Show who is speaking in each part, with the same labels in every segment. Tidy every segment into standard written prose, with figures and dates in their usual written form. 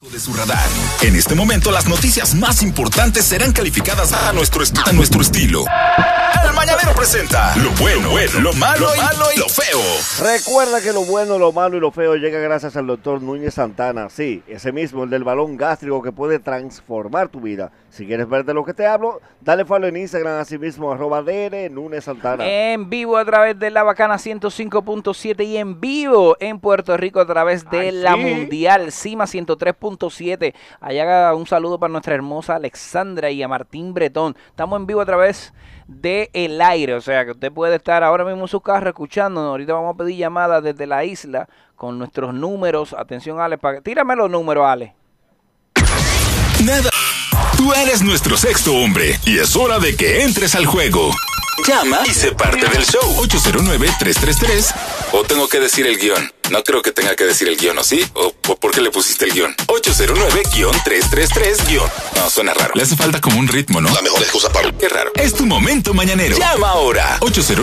Speaker 1: De su radar. En este momento las noticias más importantes serán calificadas a nuestro estilo. El Mañanero presenta lo bueno, lo malo y lo feo.
Speaker 2: Recuerda que lo bueno, lo malo y lo feo llega gracias al doctor Núñez Santana. Sí, ese mismo, el del balón gástrico que puede transformar tu vida. Si quieres ver de lo que te hablo, dale follow en Instagram, así mismo, @DR Núñez Santana.
Speaker 3: En vivo a través de La Bacana 105.7 y en vivo en Puerto Rico a través de la Mundial Cima 103.7. Allá un saludo para nuestra hermosa Alexandra y a Martín Bretón. Estamos en vivo a través de El Aire, o sea que usted puede estar ahora mismo en su carro escuchándonos. Ahorita vamos a pedir llamadas desde la isla con nuestros números. Atención, Ale, tírame los números, Ale.
Speaker 1: Nada. Tú eres nuestro sexto hombre y es hora de que entres al juego. Llama y sé parte del show. 809-333. O tengo que decir el guión. No creo que tenga que decir el guión, ¿o sí? ¿O por qué le pusiste el guión? 809-333-. No, suena raro. Le hace falta como un ritmo, ¿no? La mejor excusa para... Qué raro. Es tu momento mañanero. Llama ahora.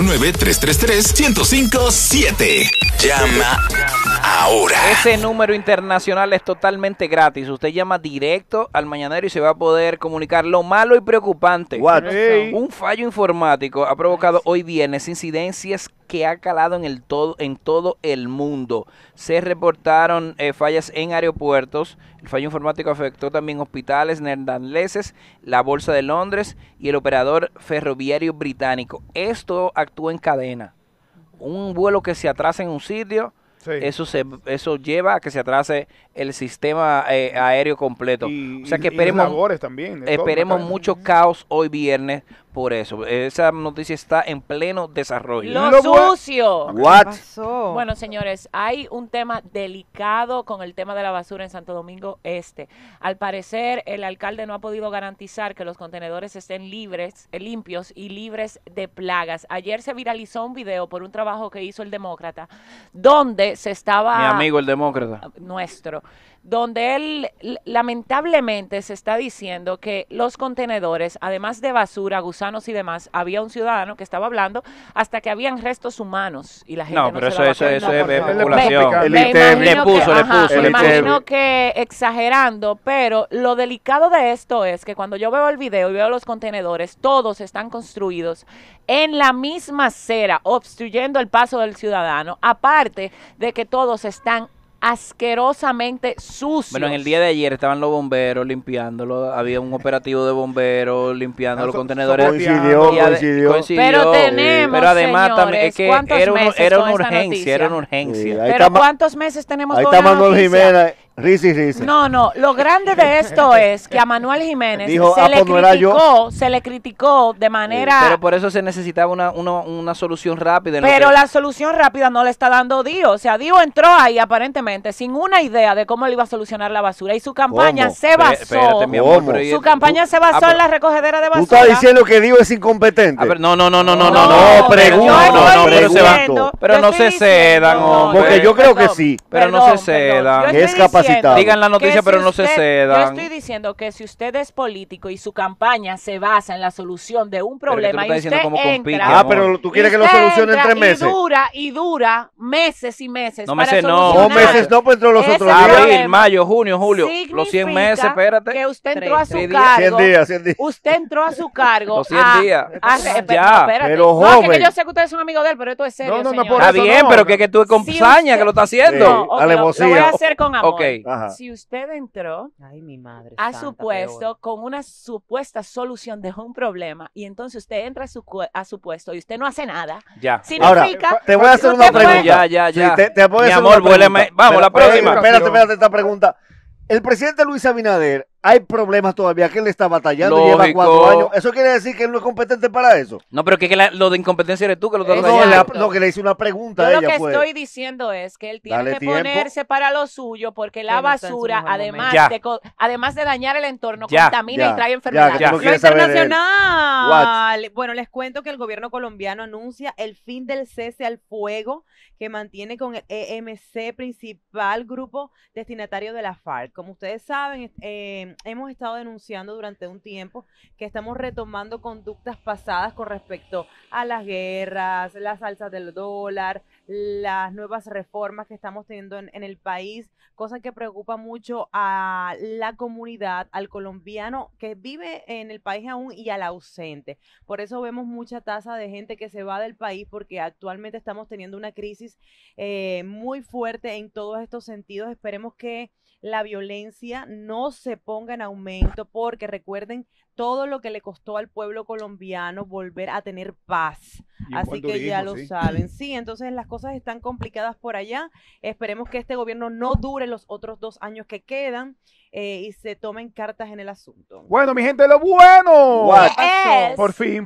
Speaker 1: 809-333-1057. Llama ahora.
Speaker 3: Ese número internacional es totalmente gratis. Usted llama directo al Mañanero y se va a poder comunicar. Lo malo y preocupante. Un fallo informático ha provocado hoy viernes incidencias que ha calado en todo el mundo. Se reportaron fallas en aeropuertos. El fallo informático afectó también hospitales neerlandeses, la Bolsa de Londres y el operador ferroviario británico. Esto actúa en cadena. Un vuelo que se atrasa en un sitio, sí, eso lleva a que se atrase el sistema aéreo completo. O sea que esperemos mucho caos hoy viernes por eso. Esa noticia está en pleno desarrollo.
Speaker 4: ¡Lo sucio!
Speaker 2: What?
Speaker 4: ¿Qué pasó? Bueno, señores, hay un tema delicado con el tema de la basura en Santo Domingo Este. Al parecer, el alcalde no ha podido garantizar que los contenedores estén limpios y libres de plagas. Ayer se viralizó un video por un trabajo que hizo el Demócrata, donde se estaba...
Speaker 3: Mi amigo el Demócrata.
Speaker 4: Nuestro. Donde él lamentablemente se está diciendo que los contenedores, además de basura, gusanos y demás, había un ciudadano que estaba hablando hasta que habían restos humanos y la gente
Speaker 3: no pero
Speaker 4: se
Speaker 3: eso es especulación.
Speaker 4: Le imagino que exagerando, pero lo delicado de esto es que cuando yo veo el video y veo los contenedores, todos están construidos en la misma acera, obstruyendo el paso del ciudadano, aparte de que todos están asquerosamente sucios.
Speaker 3: Bueno, en el día de ayer estaban los bomberos limpiándolo, había un operativo de bomberos limpiando los contenedores.
Speaker 2: Coincidió.
Speaker 4: Pero
Speaker 3: además
Speaker 4: señores,
Speaker 3: también es que era una urgencia.
Speaker 4: Pero ¿cuántos meses tenemos
Speaker 2: ahí
Speaker 4: con
Speaker 2: está
Speaker 4: una
Speaker 2: Manuel
Speaker 4: noticia?
Speaker 2: Jiménez, risa.
Speaker 4: No, lo grande de esto es que a Manuel Jiménez
Speaker 2: dijo,
Speaker 4: se le criticó de manera...
Speaker 3: Pero por eso se necesitaba una solución rápida.
Speaker 4: Pero la solución rápida no le está dando Dio. O sea, Dio entró ahí aparentemente sin una idea de cómo él iba a solucionar la basura y su campaña se basó. Su campaña se basó en la recogedera de basura.
Speaker 2: ¿Tú estás diciendo que Dio es incompetente?
Speaker 3: No, pero no se cedan, hombre.
Speaker 2: Porque yo creo que sí.
Speaker 3: Pero no se cedan.
Speaker 2: Que es capacitado.
Speaker 3: Digan la noticia, pero no se cedan.
Speaker 4: Yo estoy diciendo que si usted es político y su campaña se basa en la solución de un problema y usted entra...
Speaker 2: pero tú quieres que lo solucione en 3 meses.
Speaker 4: Y dura meses y meses.
Speaker 3: No
Speaker 4: para
Speaker 3: meses,
Speaker 4: solucionar.
Speaker 2: No meses, no, pues entre los otros días.
Speaker 3: Abril, mayo, junio, julio. Los 100 meses, espérate.
Speaker 4: Que usted entró a su cargo.
Speaker 2: 100 días.
Speaker 4: Usted entró a su cargo.
Speaker 3: Los 100 días.
Speaker 4: Ya.
Speaker 2: Pero joven.
Speaker 4: Que yo sé que ustedes son amigos de él, pero esto es serio, señor.
Speaker 3: Está bien, pero que tú es con saña que lo está haciendo.
Speaker 4: Lo voy a hacer con amor.
Speaker 3: Ajá.
Speaker 4: Si usted entró a su puesto con una supuesta solución de un problema y entonces usted entra a su puesto y usted no hace nada, significa...
Speaker 2: Ahora, te voy a hacer una pregunta.
Speaker 3: Ya.
Speaker 2: Mi
Speaker 3: amor, vuéleme. Vamos, la próxima.
Speaker 2: Espérate esta pregunta. El presidente Luis Abinader, hay problemas todavía que él está batallando, lleva 4 años. ¿Eso quiere decir que él no es competente para eso?
Speaker 3: No, pero que lo de incompetencia eres tú que lo estás
Speaker 2: batallando. No, que le hice una pregunta a ella.
Speaker 4: Lo que estoy diciendo es que él tiene que ponerse para lo suyo porque la basura, además de dañar el entorno, contamina y trae enfermedades.
Speaker 5: Lo internacional. Bueno, les cuento que el gobierno colombiano anuncia el fin del cese al fuego que mantiene con el EMC, principal grupo destinatario de la FARC. Como ustedes saben, hemos estado denunciando durante un tiempo que estamos retomando conductas pasadas con respecto a las guerras, las alzas del dólar, las nuevas reformas que estamos teniendo en el país, cosa que preocupa mucho a la comunidad, al colombiano que vive en el país aún y al ausente. Por eso vemos mucha tasa de gente que se va del país, porque actualmente estamos teniendo una crisis muy fuerte en todos estos sentidos. Esperemos que la violencia no se ponga en aumento, porque recuerden todo lo que le costó al pueblo colombiano volver a tener paz. Así que ya lo saben. Sí, entonces las cosas están complicadas por allá. Esperemos que este gobierno no dure los otros 2 años que quedan y se tomen cartas en el asunto.
Speaker 6: Bueno, mi gente, lo bueno.
Speaker 5: Por fin.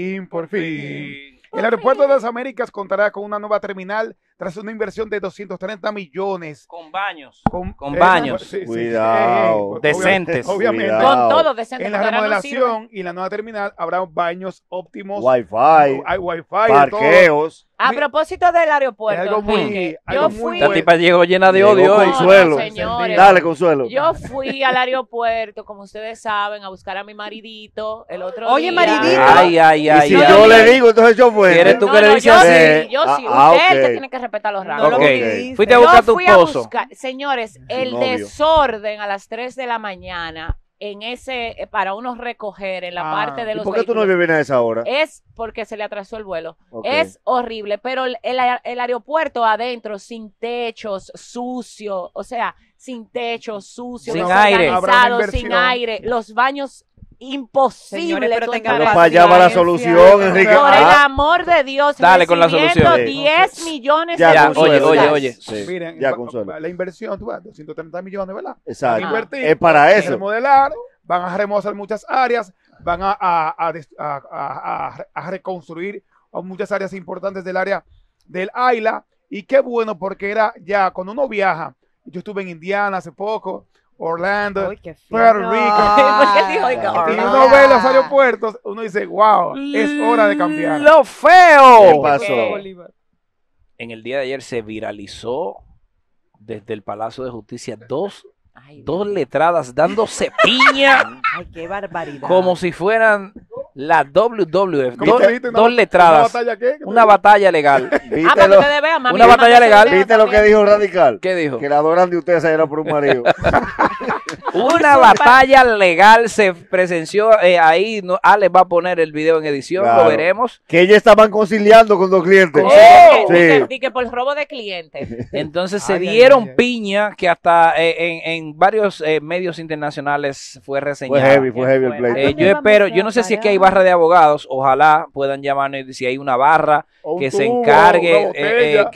Speaker 6: El aeropuerto de las Américas contará con una nueva terminal tras una inversión de 230 millones.
Speaker 3: Con baños.
Speaker 6: Con
Speaker 3: baños.
Speaker 6: Sí,
Speaker 2: Cuidado.
Speaker 3: Decentes.
Speaker 6: Obviamente.
Speaker 2: Cuidado.
Speaker 4: Con todo decente.
Speaker 6: En la remodelación y la nueva terminal habrá baños óptimos.
Speaker 2: Wi-Fi.
Speaker 6: Hay Wi-Fi.
Speaker 2: Parqueos.
Speaker 4: A propósito del aeropuerto,
Speaker 6: Es algo muy-
Speaker 4: Enrique,
Speaker 6: algo
Speaker 4: yo
Speaker 6: muy
Speaker 4: fui...
Speaker 3: Esta tipa llegó llena de odio hoy.
Speaker 2: Consuelo.
Speaker 4: señores.
Speaker 2: Dale, Consuelo.
Speaker 4: Yo fui al aeropuerto, como ustedes saben, a buscar a mi maridito el otro
Speaker 5: Oye,
Speaker 4: día.
Speaker 5: maridito.
Speaker 3: Ay.
Speaker 2: Y si yo le digo, entonces yo fui.
Speaker 3: ¿Quieres tú que le dices
Speaker 4: yo
Speaker 3: así?
Speaker 4: sí, yo sí. Usted es el que
Speaker 2: ok.
Speaker 4: tiene que respetar los
Speaker 5: No
Speaker 4: rangos.
Speaker 5: lo
Speaker 3: Ok.
Speaker 5: dice.
Speaker 3: Fuiste a buscar
Speaker 4: Yo
Speaker 3: tu
Speaker 4: fui a
Speaker 3: pozo.
Speaker 4: buscar, señores, el
Speaker 2: novio.
Speaker 4: desorden a las 3 de la mañana en ese, para unos recoger en la parte de
Speaker 2: ¿Y
Speaker 4: los
Speaker 2: por qué tu
Speaker 4: vehículos.
Speaker 2: novio viene a esa hora?
Speaker 4: Es porque se le atrasó el vuelo.
Speaker 2: Ok.
Speaker 4: Es horrible, pero el aeropuerto adentro, sin techos, sucio, o sea, sin techos, sucio,
Speaker 3: Sin
Speaker 4: desorganizado,
Speaker 3: aire.
Speaker 6: Habrá una
Speaker 4: sin
Speaker 6: inversión.
Speaker 4: aire, los baños imposible.
Speaker 5: Señores, pero
Speaker 4: tú
Speaker 5: tengan
Speaker 4: entrar
Speaker 2: Pero para allá va la solución, Enrique.
Speaker 4: Por el
Speaker 2: Ah,
Speaker 4: amor de Dios,
Speaker 3: Dale con la
Speaker 4: recibiendo
Speaker 3: solución.
Speaker 4: 10 millones
Speaker 2: Ya,
Speaker 4: de
Speaker 3: Ya,
Speaker 2: Consuelo,
Speaker 3: oye,
Speaker 4: turistas.
Speaker 3: oye.
Speaker 2: sí,
Speaker 6: Miren,
Speaker 2: ya, Consuelo.
Speaker 6: la inversión, tú ves, 230 millones, ¿verdad?
Speaker 2: Exacto.
Speaker 6: Van a invertir,
Speaker 2: Es para
Speaker 6: van a
Speaker 2: eso.
Speaker 6: remodelar, van a remozar muchas áreas, van a reconstruir muchas áreas importantes del área del Aila. Y qué bueno, porque era ya cuando uno viaja, yo estuve en Indiana hace poco, Orlando,
Speaker 5: Uy, qué
Speaker 6: Puerto
Speaker 5: fino.
Speaker 6: Rico.
Speaker 4: ¿Por qué dijo que
Speaker 6: Y
Speaker 4: Orlando?
Speaker 6: uno ve los aeropuertos, uno dice, wow, es hora de cambiar.
Speaker 3: ¡Lo
Speaker 2: ¿Qué
Speaker 3: feo!
Speaker 2: pasó?
Speaker 3: En el día de ayer se viralizó desde el Palacio de Justicia dos letradas dándose piña
Speaker 5: Ay, qué barbaridad.
Speaker 3: como si fueran la WWF.
Speaker 6: ¿Cómo te dijiste?
Speaker 3: Dos letradas.
Speaker 6: ¿Una batalla qué?
Speaker 3: Una batalla legal.
Speaker 4: Ah,
Speaker 2: ¿Viste
Speaker 4: para que
Speaker 2: lo,
Speaker 4: ustedes vean, mami,
Speaker 3: Una
Speaker 4: me
Speaker 3: batalla
Speaker 4: mandó ese
Speaker 3: legal.
Speaker 4: video
Speaker 2: ¿viste lo que
Speaker 4: también.
Speaker 2: dijo Radical?
Speaker 3: ¿Qué dijo?
Speaker 2: Que la adoran de ustedes se era por un marido.
Speaker 3: Una batalla legal se presenció ahí. Ale va a poner el video en edición,
Speaker 2: Claro.
Speaker 3: lo veremos.
Speaker 2: Que ellos estaban conciliando con 2 clientes.
Speaker 3: ¡Oh!
Speaker 2: Sí.
Speaker 4: Que por robo de clientes.
Speaker 3: Entonces se
Speaker 6: Ay, ay,
Speaker 3: dieron
Speaker 6: ay, ay.
Speaker 3: piña que hasta en varios medios internacionales fue
Speaker 2: Fue
Speaker 3: reseñado.
Speaker 2: heavy el
Speaker 5: ¿A
Speaker 2: pleito.
Speaker 5: dónde
Speaker 3: Yo
Speaker 5: vamos
Speaker 3: espero,
Speaker 5: a
Speaker 3: yo no sé si es que hay
Speaker 5: parar?
Speaker 3: barra de abogados, ojalá puedan llamarnos y si hay una barra
Speaker 6: O un
Speaker 3: que se
Speaker 6: tubo,
Speaker 3: encargue
Speaker 6: una botella.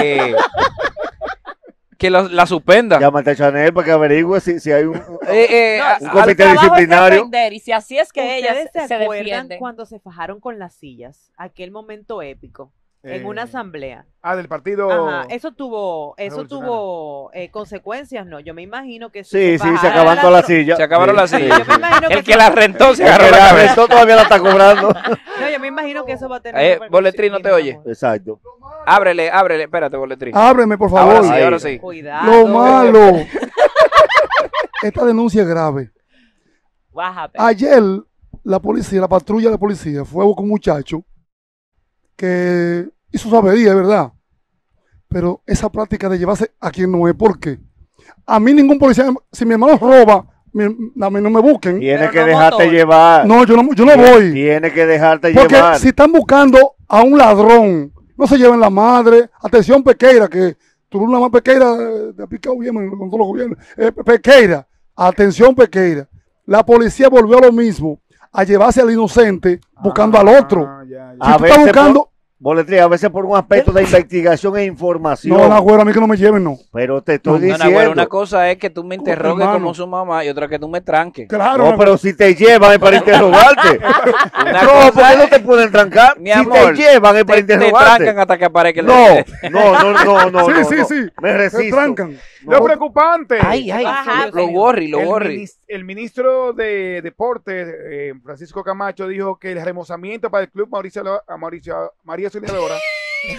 Speaker 3: que la suspenda.
Speaker 2: Llámate a Chanel para que averigüe si hay un
Speaker 4: No,
Speaker 2: un
Speaker 4: su
Speaker 2: comité
Speaker 4: trabajo es
Speaker 2: disciplinario.
Speaker 4: defender, y si así es que ellas
Speaker 5: ¿Ustedes
Speaker 4: se
Speaker 5: acuerdan
Speaker 4: defienden.
Speaker 5: cuando se fajaron con las sillas? Aquel momento épico. En una asamblea.
Speaker 6: Del partido.
Speaker 5: Ajá, eso tuvo
Speaker 6: Revolucionario.
Speaker 5: consecuencias, ¿no? Yo me imagino que
Speaker 2: Sí, sí, se
Speaker 5: fajaron
Speaker 2: acaban
Speaker 5: la
Speaker 2: todas las
Speaker 5: tro-
Speaker 2: sillas.
Speaker 3: Se acabaron las
Speaker 2: Sí,
Speaker 3: sillas.
Speaker 5: Yo me imagino
Speaker 3: El
Speaker 5: que
Speaker 3: que la rentó se
Speaker 2: El
Speaker 3: agarró
Speaker 2: que
Speaker 3: la
Speaker 2: la
Speaker 3: cabeza.
Speaker 2: restó todavía la está cobrando.
Speaker 5: No, yo me imagino que eso va a tener
Speaker 3: Boletrín, ¿no te oye?
Speaker 2: Exacto.
Speaker 3: Ábrele, espérate, boletrín.
Speaker 7: Ábreme, por favor.
Speaker 3: Ahora sí,
Speaker 2: Ahí.
Speaker 3: ahora sí.
Speaker 5: Cuidado.
Speaker 7: Lo malo. Esta denuncia es grave.
Speaker 4: What happened?
Speaker 7: Ayer, la policía, la patrulla de policía, fue a buscar un muchacho que hizo su avería, es verdad. Pero esa práctica de llevarse a quien no es, ¿por qué? A mí ningún policía, si mi hermano roba, a mí no me busquen.
Speaker 2: Tiene
Speaker 5: Pero
Speaker 2: que
Speaker 5: no
Speaker 2: dejarte
Speaker 5: motor.
Speaker 2: llevar.
Speaker 7: No, yo no voy.
Speaker 2: Tiene que dejarte
Speaker 7: Porque
Speaker 2: llevar.
Speaker 7: si están buscando a un ladrón, no se lleven la madre. Atención, Pequeira, que tuvo una más Pequeira de picado bien con todos los gobiernos. Pequeira, atención, Pequeira. La policía volvió a lo mismo, a llevarse al inocente buscando al otro.
Speaker 6: Ya.
Speaker 7: Si
Speaker 2: A
Speaker 7: tú estás
Speaker 2: veces
Speaker 7: buscando,
Speaker 2: Boletría, a veces por un aspecto de investigación e información.
Speaker 7: no, la güera, a mí que no me lleven, no.
Speaker 2: Pero te estoy
Speaker 3: No,
Speaker 2: diciendo.
Speaker 3: Nahuel, una cosa es que tú me interrogues
Speaker 7: hermano.
Speaker 3: como su mamá y otra que tú me tranques.
Speaker 7: Claro,
Speaker 2: No, pero si te llevan es para interrogarte.
Speaker 3: Una
Speaker 2: No,
Speaker 3: cosa
Speaker 2: porque no
Speaker 3: es-
Speaker 2: te pueden trancar.
Speaker 3: Mi
Speaker 2: Si
Speaker 3: amor,
Speaker 2: te llevan es para
Speaker 3: te
Speaker 2: interrogarte.
Speaker 3: trancan hasta que aparezca el
Speaker 2: No, no.
Speaker 7: sí,
Speaker 2: no,
Speaker 7: sí,
Speaker 2: no.
Speaker 7: sí.
Speaker 2: Me
Speaker 7: Se
Speaker 2: resisto.
Speaker 7: trancan.
Speaker 6: Lo preocupante.
Speaker 3: Ay,
Speaker 4: Ajá,
Speaker 3: lo worry.
Speaker 6: El ministro de Deportes, Francisco Camacho, dijo que el remozamiento para el club María Auxiliadora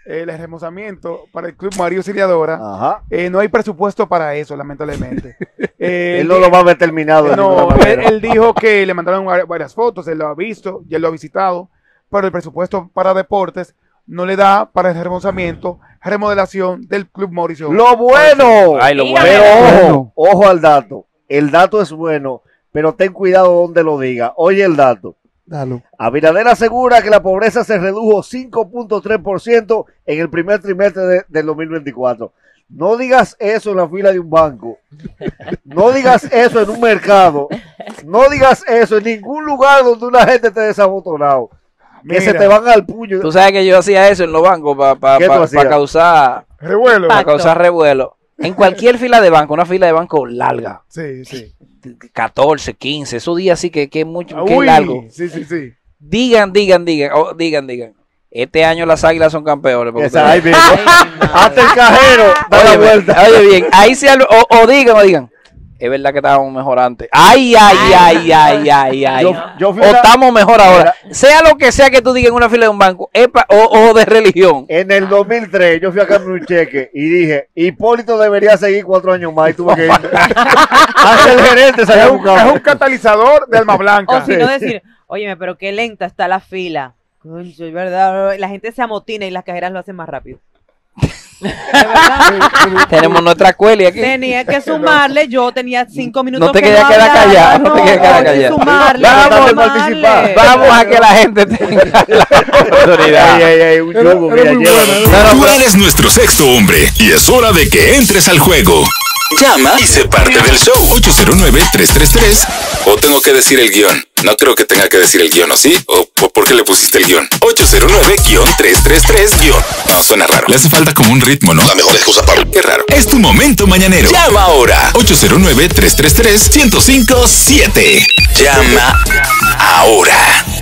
Speaker 6: el remozamiento para el Club María Auxiliadora. No hay presupuesto para eso, lamentablemente.
Speaker 2: Él no lo va a ver terminado.
Speaker 6: No, él dijo que le mandaron varias fotos, él lo ha visto, ya lo ha visitado, pero el presupuesto para deportes no le da para el remozamiento, remodelación del Club Mauricio.
Speaker 2: ¡Lo bueno!
Speaker 3: Ay, lo bueno.
Speaker 2: Pero ojo al dato. El dato es bueno, pero ten cuidado donde lo diga. Oye el dato.
Speaker 7: Dalo.
Speaker 2: Abinader asegura que la pobreza se redujo 5.3% en el primer trimestre del 2024. No digas eso en la fila de un banco. No digas eso en un mercado. No digas eso en ningún lugar donde una gente esté desabotonado. Que se te van al puño.
Speaker 3: Tú sabes que yo hacía eso en los bancos para causar
Speaker 6: revuelo.
Speaker 3: Para causar revuelo. En cualquier fila de banco, una fila de banco larga.
Speaker 6: Sí, sí.
Speaker 3: 14, 15, esos días sí que es mucho, que es largo.
Speaker 6: Sí, sí, sí.
Speaker 3: Digan. Este año las Águilas son campeones.
Speaker 2: Hasta el cajero da la vuelta.
Speaker 3: Oye bien, ahí sí o digan. Es verdad que estábamos mejor antes. Ay. O estamos mejor ahora. Sea lo que sea que tú digas en una fila de un banco, o de religión.
Speaker 2: En el 2003 yo fui a cambiar un cheque y dije, Hipólito debería seguir 4 años más y tuve que ir. Hasta el gerente se
Speaker 6: es un catalizador de alma blanca.
Speaker 5: O si no decir, óyeme, pero qué lenta está la fila. Concho, es verdad, la gente se amotina y las cajeras lo hacen más rápido.
Speaker 3: Tenemos nuestra cueli aquí.
Speaker 5: Tenía que sumarle, yo tenía 5 minutos.
Speaker 3: No te quería quedar callada, no te quería quedar callada. Vamos a que la gente tenga la oportunidad.
Speaker 1: Tú eres nuestro sexto hombre y es hora de que entres al juego. Llama y sé parte del show. 809-333. O tengo que decir el guión. No creo que tenga que decir el guión, ¿o sí? ¿O por qué le pusiste el guión? 809-333-. No, suena raro. Le hace falta como un ritmo, ¿no? La mejor excusa para... Qué raro. Es tu momento mañanero. Llama ahora. 809-333-1057. Llama ahora.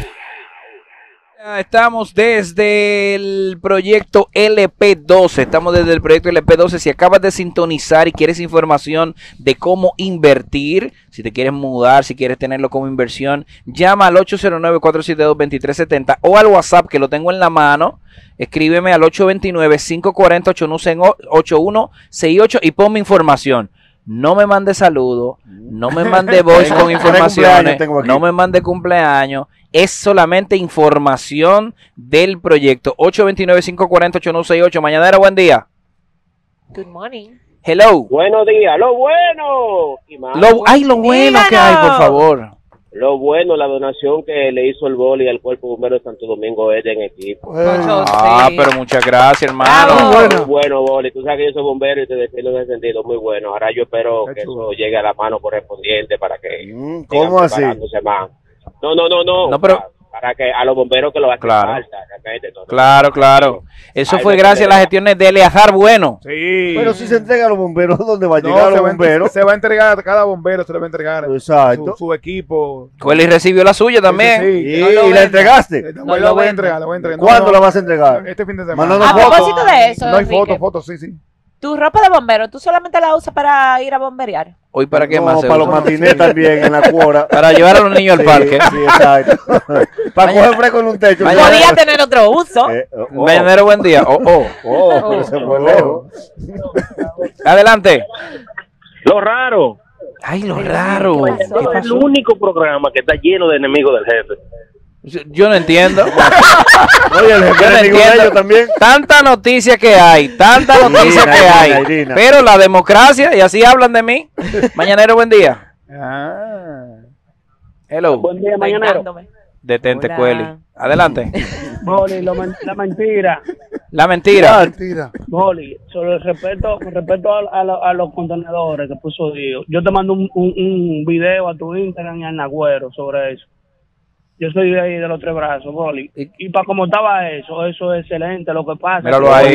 Speaker 3: Estamos desde el proyecto LP12. Estamos desde el proyecto LP12. Si acabas de sintonizar y quieres información de cómo invertir, si te quieres mudar, si quieres tenerlo como inversión, llama al 809-472-2370 o al WhatsApp que lo tengo en la mano. Escríbeme al 829-540-8168 y ponme información. No me mande saludos, no me mande voice con informaciones, no me mande cumpleaños. Es solamente información del proyecto. 829-540-8168. Mañanero, buen día.
Speaker 4: Good morning.
Speaker 3: Hello.
Speaker 8: Buenos días. Lo bueno.
Speaker 3: Lo bueno que hay, por favor.
Speaker 8: Lo bueno, la donación que le hizo el Boli al Cuerpo Bombero de Santo Domingo es en equipo.
Speaker 3: Pero muchas gracias, hermano.
Speaker 8: Muy bueno, Boli. Tú sabes que yo soy bombero y te defiendo en ese sentido. Muy bueno. Ahora yo espero que eso llegue a la mano correspondiente para que...
Speaker 2: ¿Cómo así?
Speaker 8: Más. No, pero para que a los bomberos que lo hacen falta.
Speaker 3: Claro. Eso fue gracias a las gestiones de Eleazar Bueno.
Speaker 6: Sí.
Speaker 2: Pero si se entrega a los bomberos, ¿dónde va a llegar a los bomberos?
Speaker 6: Se va a entregar a cada bombero, se le va a entregar.
Speaker 2: Exacto.
Speaker 6: Su equipo.
Speaker 3: Cueli recibió la suya también.
Speaker 2: Sí. ¿Y la entregaste?
Speaker 6: No, la voy a entregar.
Speaker 2: ¿Cuándo la vas a entregar?
Speaker 6: Este fin de semana.
Speaker 4: A propósito de eso,
Speaker 6: no hay fotos, sí.
Speaker 4: Tu ropa de bombero, ¿tú solamente la usas para ir a bomberear?
Speaker 3: ¿Hoy para qué más?
Speaker 2: Para los matinés también, en la cuora.
Speaker 3: Para llevar a los niños al parque.
Speaker 2: Sí, exacto. Para coger fresco en un techo.
Speaker 4: Podía tener otro uso.
Speaker 3: Mañanero, buen día.
Speaker 2: Pero se fue lejos.
Speaker 3: Adelante.
Speaker 8: Lo raro.
Speaker 3: Ay, lo raro.
Speaker 8: Es el único programa que está lleno de enemigos del jefe.
Speaker 3: Yo no entiendo.
Speaker 2: Oye, el jefe enemigo de ellos también.
Speaker 3: Tanta noticia que hay, pero la democracia, y así hablan de mí. Mañanero, buen día. Hello.
Speaker 8: Buen día, Mañanero.
Speaker 3: Detente, Cueli. Adelante.
Speaker 8: Boli, la mentira.
Speaker 3: La mentira.
Speaker 8: Boli, sobre respecto a los contenedores que puso Dios. Yo te mando un video a tu Instagram y al Nagüero sobre eso. Yo soy de ahí de los Tres Brazos, Boli. Y para como estaba eso es excelente. Lo que pasa.
Speaker 3: Míralo ahí.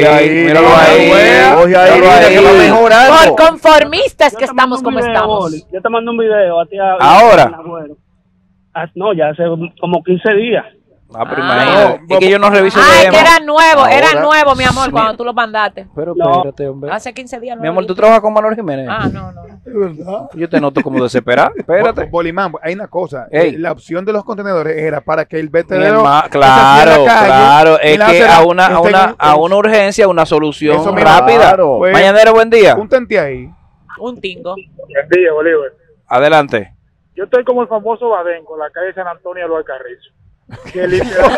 Speaker 4: Por conformistas que estamos como estamos.
Speaker 8: Boli. Yo te mando un video a ti.
Speaker 3: Ahora.
Speaker 8: No, ya hace como 15 días.
Speaker 3: Pero imagínate. Es que yo no reviso
Speaker 4: es que era nuevo, mi amor, cuando tú lo mandaste.
Speaker 3: Pero espérate, hombre.
Speaker 4: Hace 15 días.
Speaker 3: Mi amor, ¿tú trabajas con Manuel Jiménez?
Speaker 4: No.
Speaker 7: Es verdad.
Speaker 3: Yo te noto como desesperado. Espérate.
Speaker 6: Bolimán, hay una cosa.
Speaker 3: Ey.
Speaker 6: La opción de los contenedores era para que el vertedero...
Speaker 3: Claro. Es que a una urgencia, una solución rápida.
Speaker 2: Claro.
Speaker 6: Pues,
Speaker 3: Mañanero, buen día.
Speaker 6: Un tente ahí.
Speaker 4: Un tingo.
Speaker 9: Buen día, Bolívar.
Speaker 3: Adelante.
Speaker 9: Yo estoy como el famoso Badén con la calle San Antonio de los Alcarrizos. Que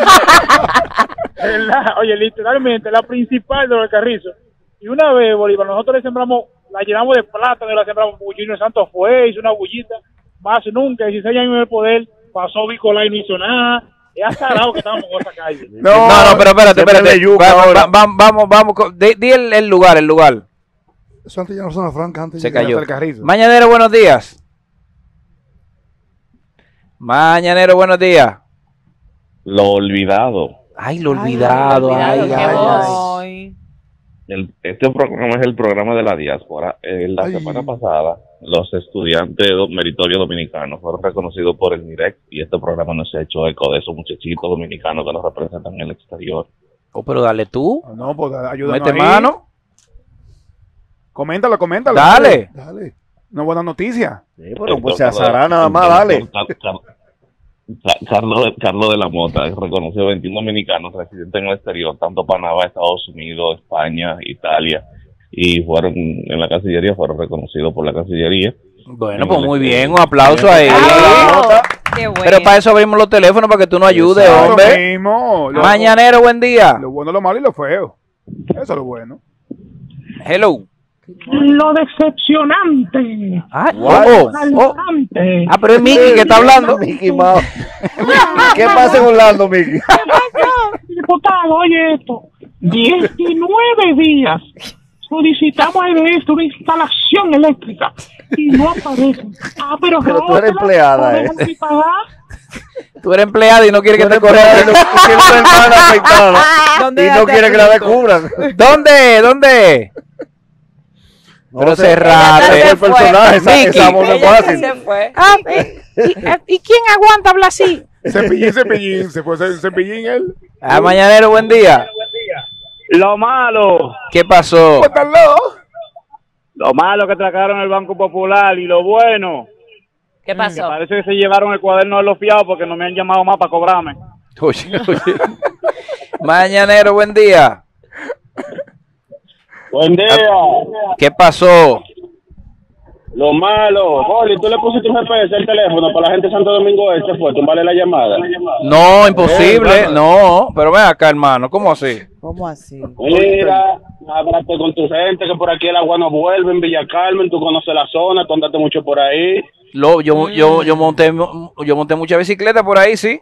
Speaker 9: literalmente la principal de los Alcarrizos. Y una vez, Bolívar, nosotros le sembramos, la llenamos de plátano, la sembramos. Junior Santos fue, hizo una bullita, más nunca, 16 años en el poder, pasó Bicolá y no hizo nada. Es azarado que estábamos en esa calle.
Speaker 3: No, pero espérate. Vamos. Di el lugar.
Speaker 7: Eso antes ya no zona franca, antes
Speaker 3: Se
Speaker 7: ya-
Speaker 3: cayó.
Speaker 6: Carrizo.
Speaker 3: Mañanero, buenos días. Mañanero, buenos días.
Speaker 10: Lo olvidado.
Speaker 3: Ay, lo olvidado.
Speaker 10: Este programa es el programa de la diáspora. La semana pasada, los estudiantes meritorios dominicanos fueron reconocidos por el MIREC y este programa no se ha hecho eco de esos muchachitos dominicanos que los representan en el exterior.
Speaker 3: Pero dale tú.
Speaker 6: No, pues ayúdanos
Speaker 3: Mete
Speaker 6: ahí.
Speaker 3: mano.
Speaker 6: Coméntalo.
Speaker 3: Dale.
Speaker 6: Una buena noticia.
Speaker 2: Sí, pero pues se azará nada más, dale.
Speaker 10: Carlos de la Mota reconoció 21 dominicanos residentes en el exterior, tanto Panamá, Estados Unidos, España, Italia, y fueron en la Cancillería, fueron reconocidos por la Cancillería.
Speaker 3: Bueno, pues muy bien, un aplauso a él.
Speaker 4: Qué bueno.
Speaker 3: Pero para eso abrimos los teléfonos, para que tú nos ayudes,
Speaker 6: Exacto,
Speaker 3: hombre.
Speaker 6: mismo.
Speaker 3: Mañanero, buen día.
Speaker 6: Lo bueno, lo malo y lo feo. Eso es lo bueno.
Speaker 3: Hello.
Speaker 8: Lo decepcionante.
Speaker 3: Pero es Mickey que está hablando.
Speaker 2: Mickey Mouse. ¿Qué pasa en Orlando, Mickey?
Speaker 8: Diputado, oye esto. 19 días solicitamos de esto una instalación eléctrica y no aparece. Pero
Speaker 2: tú eres empleada,
Speaker 3: Tú eres empleada y no quieres que te corran.
Speaker 2: Y no quiere que la descubran.
Speaker 3: ¿Dónde? Pero cerrate.
Speaker 2: El personaje, esa voz no es fácil.
Speaker 4: ¿Y quién aguanta hablar así?
Speaker 6: Cepillín, se fue Cepillín él.
Speaker 3: Mañanero, buen día.
Speaker 8: Lo malo.
Speaker 3: ¿Qué pasó?
Speaker 8: Lo malo que atracaron el Banco Popular y lo bueno.
Speaker 4: ¿Qué pasó?
Speaker 8: Parece que se llevaron el cuaderno de los fiados porque no me han llamado más para cobrarme.
Speaker 3: Oye. Mañanero, buen día.
Speaker 8: Buen día.
Speaker 3: ¿Qué pasó?
Speaker 8: Lo malo. Boli, tú le pusiste un GPS al teléfono para la gente de Santo Domingo Este, fue tumbarle la llamada.
Speaker 3: No, imposible. No, pero ven acá, hermano. ¿Cómo así?
Speaker 8: Mira, háblate con tu gente que por aquí el agua no vuelve en Villa Carmen, tú conoces la zona, tú andaste mucho por ahí.
Speaker 3: Yo monté mucha bicicleta por ahí, sí.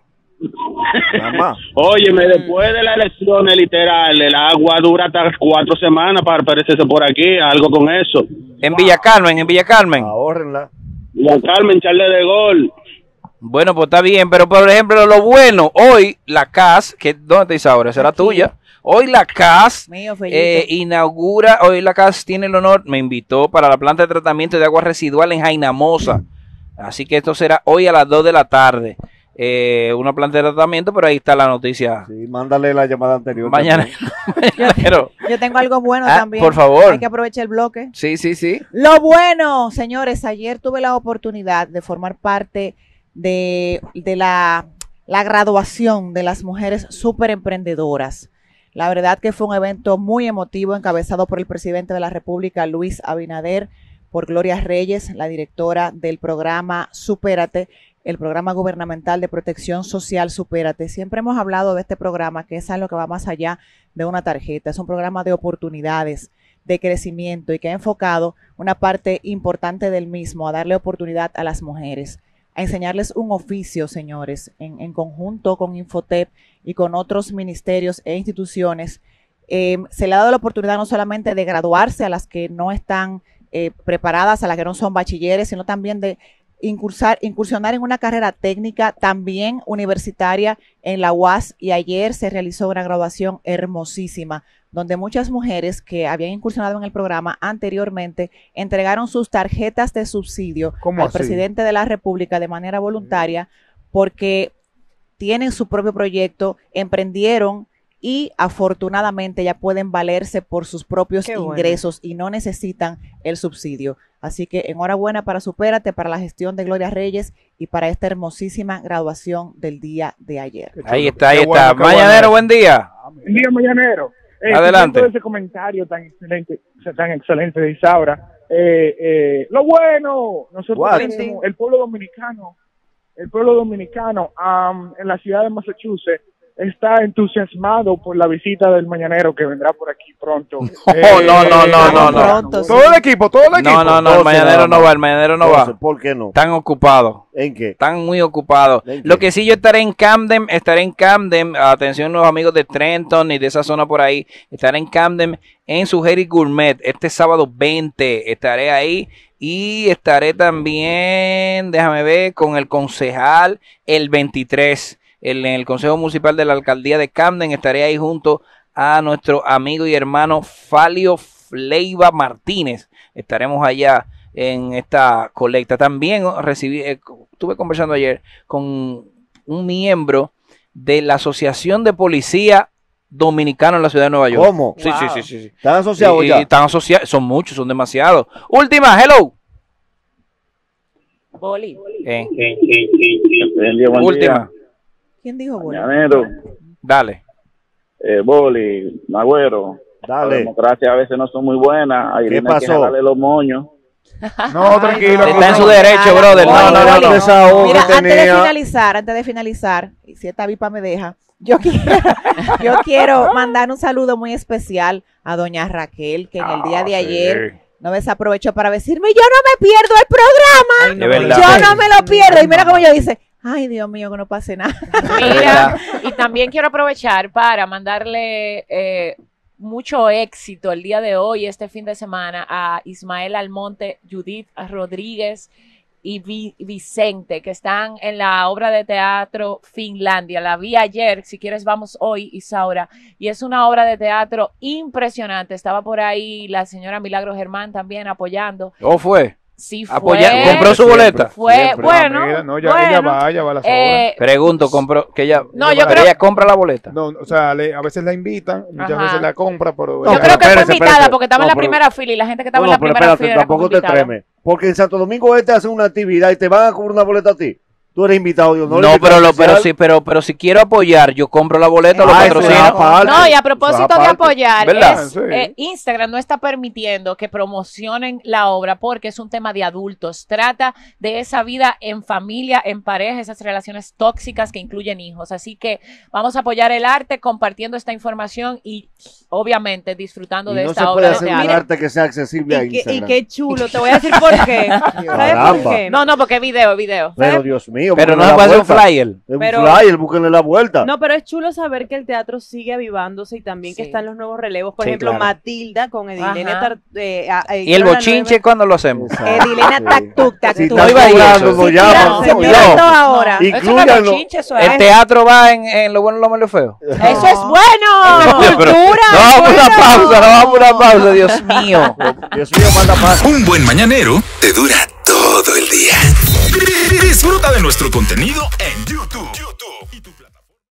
Speaker 8: Óyeme, después de las elecciones, literal, el agua dura hasta 4 semanas para aparecerse por aquí, algo con eso.
Speaker 3: En Villa Carmen.
Speaker 2: Ahórrenla.
Speaker 8: Villa Carmen, Charle de Gol.
Speaker 3: Bueno, pues está bien, pero por ejemplo, lo bueno, hoy la CAS, ¿dónde está Isaura? ¿Será tuya? Hoy la CAS inaugura, hoy la CAS tiene el honor, me invitó para la planta de tratamiento de agua residual en Jainamosa. Así que esto será hoy a las 2 de la tarde. Una planta de tratamiento, pero ahí está la noticia.
Speaker 2: Sí, mándale la llamada anterior.
Speaker 3: Mañana.
Speaker 11: Yo tengo algo bueno también.
Speaker 3: Por favor.
Speaker 11: Hay que aprovechar el bloque.
Speaker 3: Sí.
Speaker 11: Lo bueno, señores, ayer tuve la oportunidad de formar parte de la graduación de las mujeres súper emprendedoras. La verdad que fue un evento muy emotivo, encabezado por el presidente de la República, Luis Abinader, por Gloria Reyes, la directora del programa Supérate, el programa gubernamental de protección social Supérate. Siempre hemos hablado de este programa, que es algo que va más allá de una tarjeta. Es un programa de oportunidades, de crecimiento, y que ha enfocado una parte importante del mismo a darle oportunidad a las mujeres, a enseñarles un oficio, señores, en conjunto con Infotep y con otros ministerios e instituciones. Se le ha dado la oportunidad no solamente de graduarse a las que no están preparadas, a las que no son bachilleres, sino también de incursionar en una carrera técnica, también universitaria, en la UAS, y ayer se realizó una graduación hermosísima, donde muchas mujeres que habían incursionado en el programa anteriormente entregaron sus tarjetas de subsidio al presidente de la República de manera voluntaria, porque tienen su propio proyecto, emprendieron y afortunadamente ya pueden valerse por sus propios ingresos y no necesitan el subsidio. Así que enhorabuena para Supérate, para la gestión de Gloria Reyes y para esta hermosísima graduación del día de ayer.
Speaker 3: Ahí está, ahí está. Mañanero, buen día.
Speaker 12: Buen día, Mañanero.
Speaker 3: Adelante.
Speaker 12: Ese comentario tan excelente de Isaura. Lo bueno, nosotros tenemos el pueblo dominicano en la ciudad de Massachusetts está entusiasmado por la visita del Mañanero que vendrá por aquí pronto.
Speaker 3: No.
Speaker 6: Todo el equipo.
Speaker 3: No, el Mañanero no va,
Speaker 2: ¿Por qué no?
Speaker 3: Están ocupados.
Speaker 2: ¿En qué?
Speaker 3: Están muy ocupados. Lo que sí, yo estaré en Camden, atención los amigos de Trenton y de esa zona por ahí, estaré en Camden en su Jerry Gourmet, este sábado 20, estaré ahí. Y estaré también, déjame ver, con el concejal el 23, en el Consejo Municipal de la Alcaldía de Camden. Estaré ahí junto a nuestro amigo y hermano Falio Leiva Martínez. Estaremos allá en esta colecta. También estuve conversando ayer con un miembro de la Asociación de Policía Dominicano en la ciudad de Nueva York.
Speaker 2: ¿Cómo?
Speaker 3: Sí, wow. sí.
Speaker 2: ¿Están asociados ya?
Speaker 3: Están asociados, son muchos, son demasiados. Última, hello.
Speaker 4: Boli.
Speaker 3: Última.
Speaker 11: ¿Quién dijo Boli?
Speaker 3: Dale.
Speaker 10: Boli, Nagüero.
Speaker 2: Dale.
Speaker 10: La democracia a veces no son muy buenas. Ahí
Speaker 2: ¿Qué pasó?
Speaker 10: Que jalarle los moños.
Speaker 6: No, tranquilo.
Speaker 3: Está en su derecho, brother. No.
Speaker 11: Mira, antes de finalizar, y si esta vipa me deja, yo quiero mandar un saludo muy especial a doña Raquel, que en el día de ayer no desaprovechó para decirme, yo no me pierdo el programa, yo no me lo pierdo. Y mira cómo yo dice, ay, Dios mío, que no pase nada.
Speaker 4: Mira, y también quiero aprovechar para mandarle mucho éxito el día de hoy, este fin de semana, a Ismael Almonte, Judith Rodríguez y Vicente, que están en la obra de teatro Finlandia. La vi ayer, si quieres vamos hoy, Isaura, y es una obra de teatro impresionante. Estaba por ahí la señora Milagro Germán también apoyando.
Speaker 3: ¿Fue?
Speaker 4: Sí, fue.
Speaker 3: ¿Compró su boleta?
Speaker 4: Fue, bueno.
Speaker 6: Ella va a las obras.
Speaker 3: Pregunto, ¿compró? Que ella,
Speaker 4: yo creo
Speaker 3: ella compra la boleta.
Speaker 6: No, o sea, a veces la invitan, muchas veces la compra, pero...
Speaker 4: Yo creo que fue invitada porque estaba en la primera fila y la gente que estaba en la primera fila
Speaker 2: tampoco te tremes. Porque en Santo Domingo hacen una actividad y te van a cobrar una boleta a ti. Tú eres invitado, Dios.
Speaker 3: Pero si quiero apoyar, yo compro la boleta, lo patrocino.
Speaker 4: No, y a propósito de apoyar, Instagram no está permitiendo que promocionen la obra porque es un tema de adultos. Trata de esa vida en familia, en pareja, esas relaciones tóxicas que incluyen hijos. Así que vamos a apoyar el arte compartiendo esta información y obviamente disfrutando de esta obra de teatro.
Speaker 2: No se puede hacer un arte que sea accesible a Instagram.
Speaker 5: Y qué chulo, te voy a decir por qué. ¿Sabes por qué?
Speaker 4: No, porque es video.
Speaker 2: Pero Dios mío.
Speaker 3: Pero no se puede hacer un flyer.
Speaker 2: Un flyer, búsquenle la vuelta.
Speaker 5: No, pero es chulo saber que el teatro sigue avivándose y también que están los nuevos relevos. Por ejemplo, Matilda con Edilena.
Speaker 3: ¿Y el bochinche cuándo lo hacemos?
Speaker 11: Edilena Tactuc.
Speaker 2: No iba
Speaker 11: ahora.
Speaker 2: Inclúyanlo.
Speaker 3: El teatro va en lo bueno, lo malo y lo feo.
Speaker 4: Eso es bueno.
Speaker 3: Cultura. No vamos a una pausa, Dios mío.
Speaker 2: Dios mío, manda paz.
Speaker 1: Un buen mañanero te dura todo el día. Disfruta de nuestro contenido en YouTube y tu plataforma.